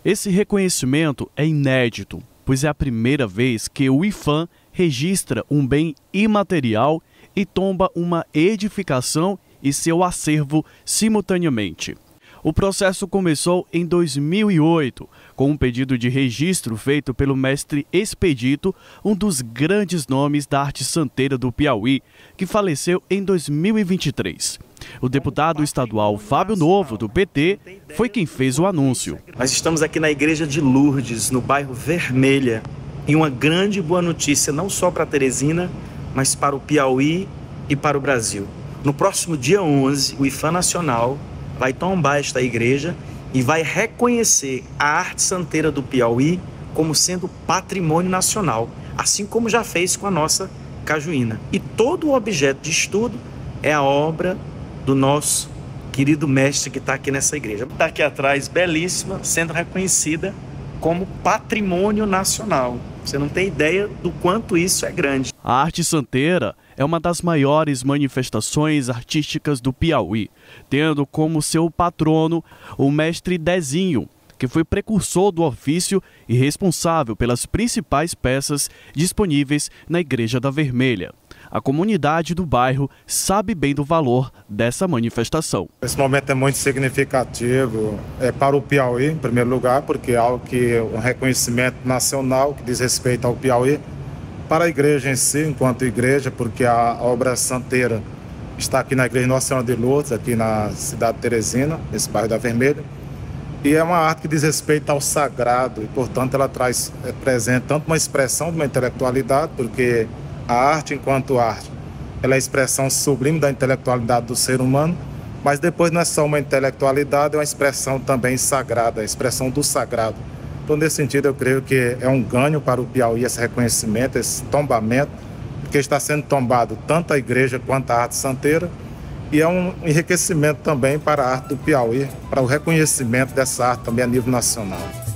Esse reconhecimento é inédito, pois é a primeira vez que o IPHAN registra um bem imaterial e tomba uma edificação e seu acervo simultaneamente. O processo começou em 2008, com um pedido de registro feito pelo mestre Expedito, um dos grandes nomes da arte santeira do Piauí, que faleceu em 2023. O deputado estadual Fábio Novo, do PT, foi quem fez o anúncio. Nós estamos aqui na Igreja de Lourdes, no bairro Vermelha, e uma grande boa notícia não só para Teresina, mas para o Piauí e para o Brasil. No próximo dia 11, o IPHAN Nacional vai tombar esta igreja e vai reconhecer a arte santeira do Piauí como sendo patrimônio nacional, assim como já fez com a nossa cajuína. E todo o objeto de estudo é a obra do nosso querido mestre que está aqui nessa igreja. Está aqui atrás, belíssima, sendo reconhecida como patrimônio nacional. Você não tem ideia do quanto isso é grande. A arte santeira é uma das maiores manifestações artísticas do Piauí, tendo como seu patrono o mestre Dezinho, que foi precursor do ofício e responsável pelas principais peças disponíveis na Igreja da Vermelha. A comunidade do bairro sabe bem do valor dessa manifestação. Esse momento é muito significativo para o Piauí, em primeiro lugar, porque é algo que um reconhecimento nacional que diz respeito ao Piauí, para a igreja em si, enquanto igreja, porque a obra santeira está aqui na Igreja Nossa Senhora de Lourdes, aqui na cidade de Teresina, nesse bairro da Vermelha, e é uma arte que diz respeito ao sagrado, e portanto ela traz presente tanto uma expressão de uma intelectualidade, porque a arte, enquanto arte, ela é a expressão sublime da intelectualidade do ser humano, mas depois não é só uma intelectualidade, é uma expressão também sagrada, a expressão do sagrado. Então, nesse sentido, eu creio que é um ganho para o Piauí esse reconhecimento, esse tombamento, porque está sendo tombado tanto a igreja quanto a arte santeira, e é um enriquecimento também para a arte do Piauí, para o reconhecimento dessa arte também a nível nacional.